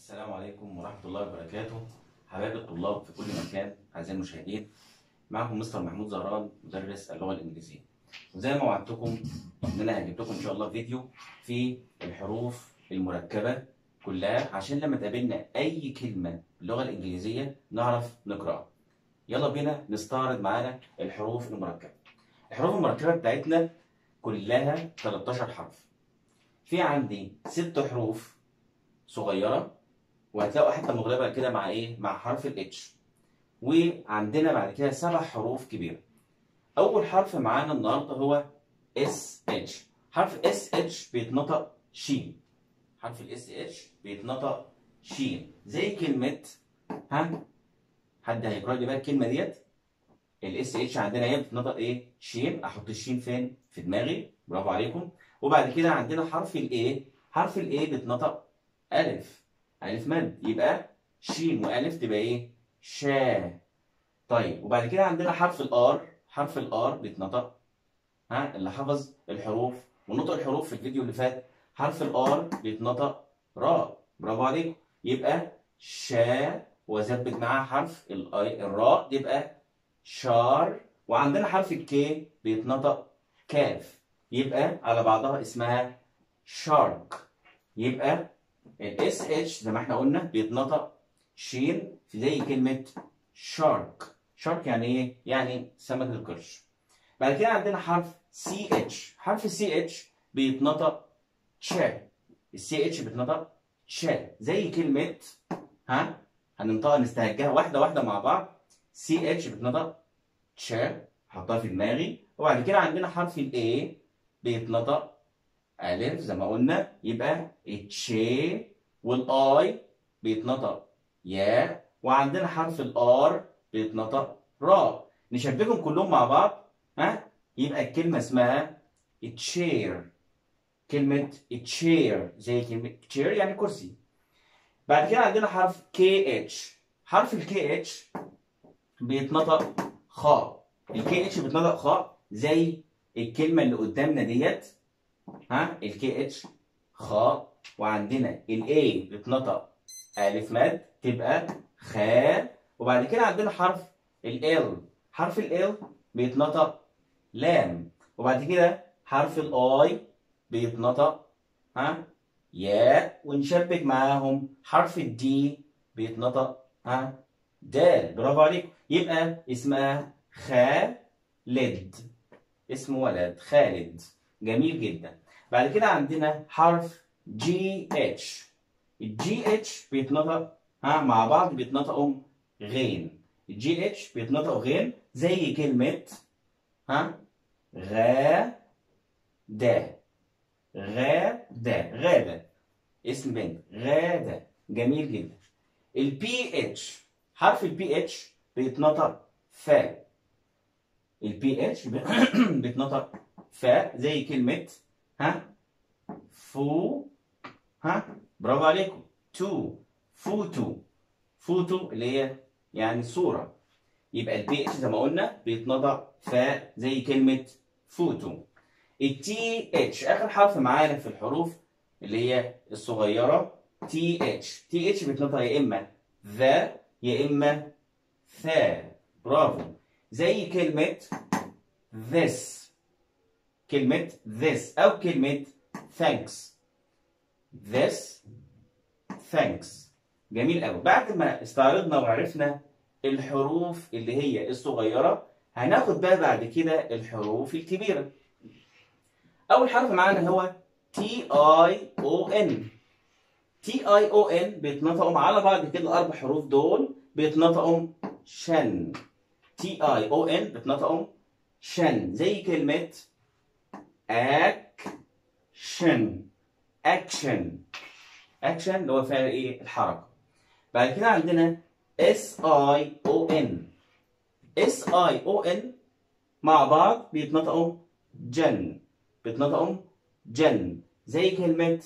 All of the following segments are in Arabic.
السلام عليكم ورحمة الله وبركاته. حبايب الطلاب في كل مكان، أعزائي المشاهدين، معكم مستر محمود زهران مدرس اللغة الإنجليزية. وزي ما وعدتكم إن أنا هجيب لكم إن شاء الله فيديو في الحروف المركبة كلها عشان لما تقابلنا أي كلمة باللغة الإنجليزية نعرف نقرأها. يلا بينا نستعرض معانا الحروف المركبة. الحروف المركبة بتاعتنا كلها 13 حرف. في عندي 6 حروف صغيرة، وهتلاقوا حتى مغلبة كده مع ايه؟ مع حرف الاتش. وعندنا بعد كده 7 حروف كبيرة. أول حرف معانا النهارده هو اس اتش. حرف اس اتش بيتنطق شين. حرف الاس اتش بيتنطق شين زي كلمة حد هيقرا لي بقى الكلمة ديت؟ الاس اتش عندنا هي بتتنطق ايه؟ شين. احط الشين فين؟ في دماغي، برافو عليكم. وبعد كده عندنا حرف الاي. حرف الاي بيتنطق الف. الف مد، يبقى شين والف تبقى ايه؟ شا. طيب وبعد كده عندنا حرف الار. حرف الار بيتنطق اللي حفظ الحروف ونطق الحروف في الفيديو اللي فات، حرف الار بيتنطق راء، برافو عليكم. يبقى شا وازود معاه حرف الراء يبقى شار. وعندنا حرف الكي بيتنطق كاف، يبقى على بعضها اسمها شارك. يبقى الاس اتش زي ما احنا قلنا بيتنطق شين في زي كلمة شارك. شارك يعني ايه؟ يعني سمك القرش. بعد كده عندنا حرف سي اتش. حرف السي اتش بيتنطق تشا. السي اتش بيتنطق تشا زي كلمة هننطقها نستهجها واحدة واحدة مع بعض. سي اتش بيتنطق تشا، حطها في دماغي. وبعد كده عندنا حرف الاي بيتنطق ألف زي ما قلنا، يبقى تشي. والاي بيتنطق يا. وعندنا حرف الار بيتنطق راء. نشبكهم كلهم مع بعض يبقى الكلمة اسمها تشير. كلمة تشير زي كلمة تشير يعني كرسي. بعد كده عندنا حرف كي اتش. حرف الكي اتش بيتنطق خاء. الكي اتش بيتنطق خاء زي الكلمة اللي قدامنا ديت. الكي اتش خاء. وعندنا الاي بيتنطق الف مد تبقى خاء. وبعد كده عندنا حرف ال. حرف ال بيتنطق لام. وبعد كده حرف الاي بيتنطق ياء. ونشبك معاهم حرف الدي بيتنطق دال، برافو عليكم. يبقى اسمها خالد، اسم ولد خالد، جميل جدا. بعد كده عندنا حرف جي اتش. الجي اتش بيتنطق مع بعض بيتنطقوا غين. الجي اتش بيتنطقوا غين زي كلمة غا دا. غادة، غادة اسم بنت، غادة، جميل جدا. البي اتش. حرف البي اتش بيتنطق فا. البي اتش بيتنطق فا زي كلمة فو. برافو عليكم. تو، فوتو. فوتو اللي هي يعني صورة. يبقى البي اتش زي ما قلنا بيتنطق فا زي كلمة فوتو. التي اتش اخر حرف معانا في الحروف اللي هي الصغيرة. تي اتش. تي اتش بيتنطق يا اما ذا يا اما ثا، برافو. زي كلمة this. كلمة this أو كلمة thanks. this thanks، جميل أوي. بعد ما استعرضنا وعرفنا الحروف اللي هي الصغيرة، هناخد بقى بعد كده الحروف الكبيرة. أول حرف معانا هو TION. TION بيتنطقوا على بعض كده ال4 حروف دول بيتنطقوا شن. TION بيتنطقوا شن زي كلمة أكشن. أكشن. أكشن اللي هو فعل إيه؟ الحركة. بعد كده عندنا SION. SION مع بعض بيتنطقوا جن. بيتنطقوا جن زي كلمة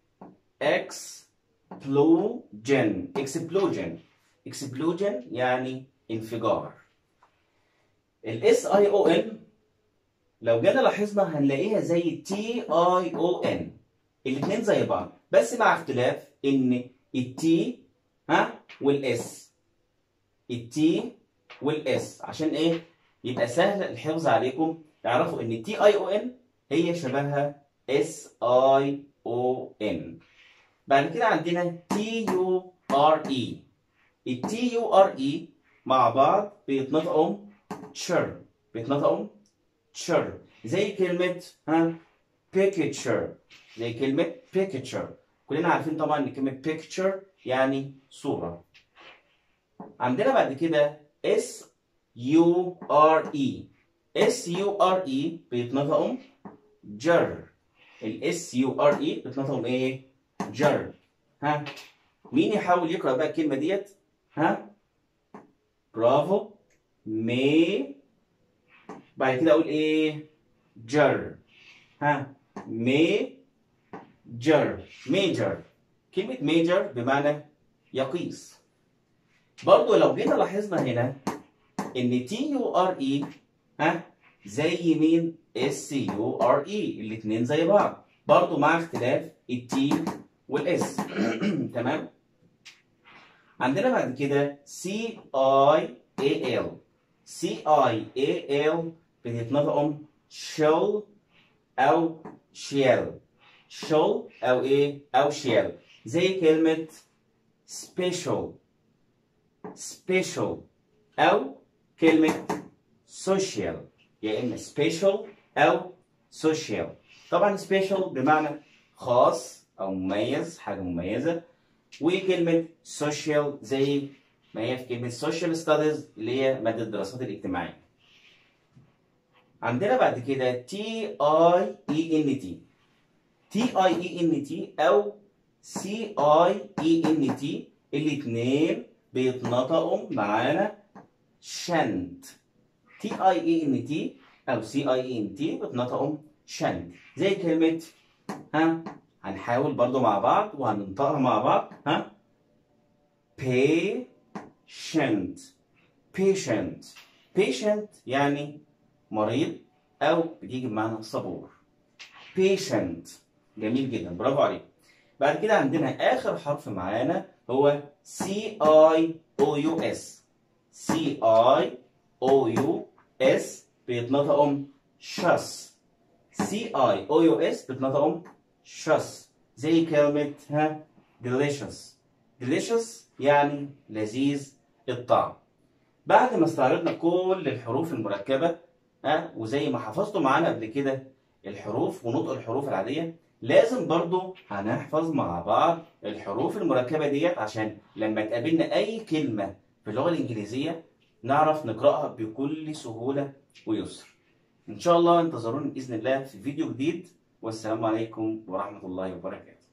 explosion. explosion. explosion يعني انفجار. الاس اي او ان لو جينا لاحظنا هنلاقيها زي تي اي او ان. الاثنين زي بعض بس مع اختلاف ان التي والاس، التي والاس، عشان ايه؟ يبقى سهل الحفظ عليكم، تعرفوا ان تي اي او ان هي شبهها اس اي او ان. بعد كده عندنا تي يو ار اي، التي يو ار اي مع بعض بيتنطقوا تشر، بيتنطقوا تشر، زي كلمة picture، زي كلمة picture. كلنا عارفين طبعا ان كلمة picture يعني صورة. عندنا بعد كده S U R E، S U R E بيتنطقوا جر، ال S U R E بيتنطقوا ايه؟ جر. مين يحاول يقرأ بقى الكلمة ديت؟ برافو. مي، بعد كده اقول ايه؟ جر. ميجر، ميجر، كلمة ميجر بمعنى يقيس. برضو لو جينا لاحظنا هنا ان تي يو ار اي زي مين؟ اس يو ار اي، الاثنين زي بعض، برضو مع اختلاف التي والاس. تمام. عندنا بعد كده سي اي اي ال، سي اي اي ال بتتنطقوا شل او شيل، شل او ايه؟ او شيل، زي كلمة special، special، او كلمة social، يا اما special او social. طبعا special بمعنى خاص او مميز، حاجة مميزة، وكلمة social زي ما هي في كلمة social studies اللي هي مادة الدراسات الاجتماعية. عندنا بعد كده تي اي اي ان تي، تي اي اي ان تي او سي اي اي ان تي، الاثنين بيتنطقوا معانا شنت. تي اي اي ان تي او سي اي اي ان تي بيتنطقوا شنت، زي كلمة هنحاول برضو مع بعض وهننطقها مع بعض. patient، patient، patient يعني مريض او بتيجي بمعنى صبور. patient، جميل جدا، برافو عليك. بعد كده عندنا اخر حرف معانا هو سي اي او يو اس، سي اي او يو اس بيتنطقوا شس، سي اي او يو اس بيتنطقوا شس، زي كلمة delicious، delicious يعني لذيذ الطعم. بعد ما استعرضنا كل الحروف المركبة وزي ما حفظتوا معانا قبل كده الحروف ونطق الحروف العادية، لازم برضو هنحفظ مع بعض الحروف المركبة ديت عشان لما تقابلنا أي كلمة في اللغة الإنجليزية نعرف نقرأها بكل سهولة ويسر. إن شاء الله انتظرونا بإذن الله في فيديو جديد، والسلام عليكم ورحمة الله وبركاته.